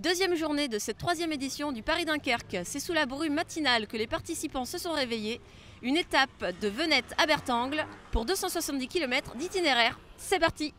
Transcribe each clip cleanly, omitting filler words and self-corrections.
Deuxième journée de cette troisième édition du Paris-Dunkerque. C'est sous la brume matinale que les participants se sont réveillés. Une étape de Venette à Bertangles pour 270 km d'itinéraire. C'est parti!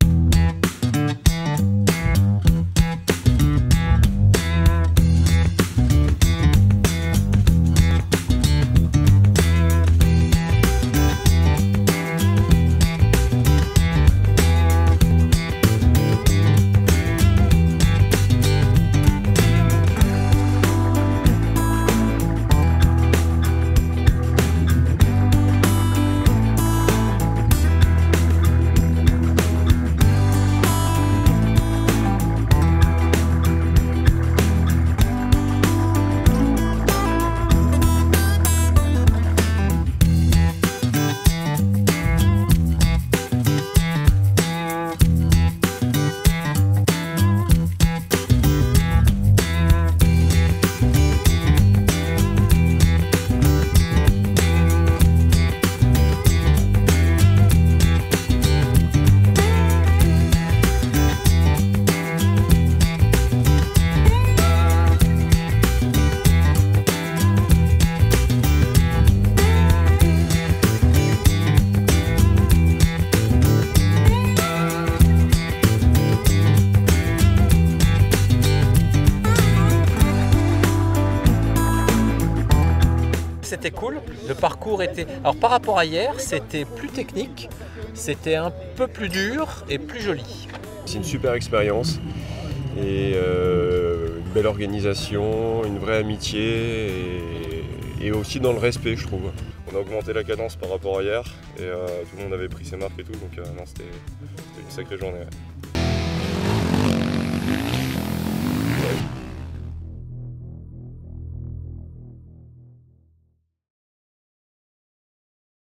C'était cool, le parcours était... Alors par rapport à hier, c'était plus technique, c'était un peu plus dur et plus joli. C'est une super expérience et une belle organisation, une vraie amitié et aussi dans le respect, je trouve. On a augmenté la cadence par rapport à hier et tout le monde avait pris ses marques et tout, donc non, c'était une sacrée journée. Ouais.